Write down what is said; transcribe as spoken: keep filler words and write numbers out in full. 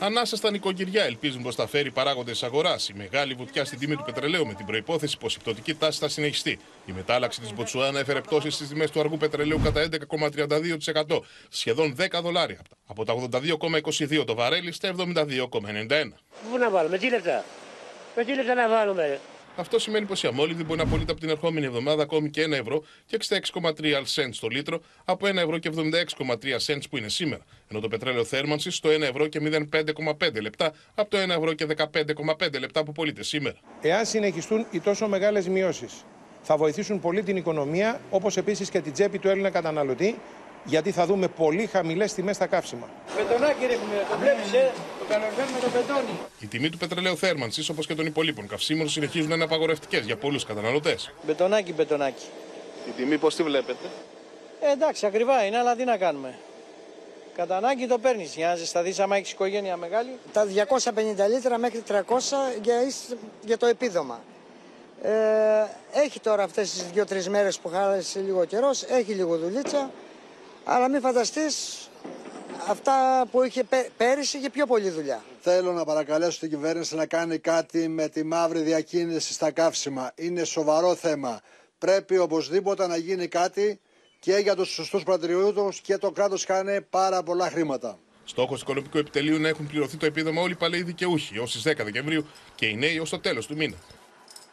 Ανάσα στα νοικοκυριά ελπίζουν πως θα φέρει παράγοντες αγοράς. Η μεγάλη βουτιά στην τιμή του πετρελαίου με την προϋπόθεση πως η πτωτική τάση θα συνεχιστεί. Η μετάλλαξη της Μποτσουάνα έφερε πτώσεις στις τιμές του αργού πετρελαίου κατά έντεκα κόμμα τριάντα δύο τοις εκατό, σχεδόν δέκα δολάρια. Από τα ογδόντα δύο κόμμα είκοσι δύο το βαρέλι στα εβδομήντα δύο κόμμα ενενήντα ένα. Πού να βάλουμε, τι λεπτά. Με τι λεπτά να βάλουμε. Αυτό σημαίνει πως η αμόλυδη μπορεί να πωλείται από την ερχόμενη εβδομάδα ακόμη και ένα ευρώ και εξήντα έξι κόμμα τρία cents το λίτρο από ένα ευρώ και εβδομήντα έξι κόμμα τρία cents που είναι σήμερα. Ενώ το πετρέλαιο θέρμανσης στο ένα ευρώ και μηδέν πέντε κόμμα πέντε λεπτά από το ένα ευρώ και δεκαπέντε κόμμα πέντε λεπτά που πωλείται σήμερα. Εάν συνεχιστούν οι τόσο μεγάλες μειώσεις, θα βοηθήσουν πολύ την οικονομία, όπως επίσης και την τσέπη του Έλληνα καταναλωτή, γιατί θα δούμε πολύ χαμηλές τιμές στα καύσιμα. Πετονάκι ρίχνουμε, το βλέπεις, ε, το καλοκαίρι το πετώνει. Η τιμή του πετρελαίου θέρμανσης, όπως και των υπολείπων καυσίμων, συνεχίζουν να είναι απαγορευτικές για πολλούς καταναλωτές. Μπετονάκι, μπετονάκι. Η τιμή πώς τη βλέπετε? Ε, εντάξει, ακριβά είναι, αλλά τι να κάνουμε. Κατά ανάγκη το παίρνεις, για να ζεσταθείς άμα έχεις οικογένεια μεγάλη. Τα διακόσια πενήντα λίτρα μέχρι τριακόσια για, για το επίδομα. Ε, έχει τώρα αυτές τις δύο-τρεις μέρες που χάλασε λίγο καιρός, έχει λίγο δουλίτσα, αλλά μην φανταστείς, αυτά που είχε πέρυσι είχε πιο πολλή δουλειά. Θέλω να παρακαλέσω την κυβέρνηση να κάνει κάτι με τη μαύρη διακίνηση στα καύσιμα. Είναι σοβαρό θέμα. Πρέπει οπωσδήποτε να γίνει κάτι και για τους σωστούς πατριώτες και το κράτος κάνει πάρα πολλά χρήματα. Στόχος του Οικονομικού Επιτελείου να έχουν πληρωθεί το επίδομα όλοι οι παλαιοί δικαιούχοι ως τις δέκα Δεκεμβρίου και οι νέοι ως το τέλος του μήνα.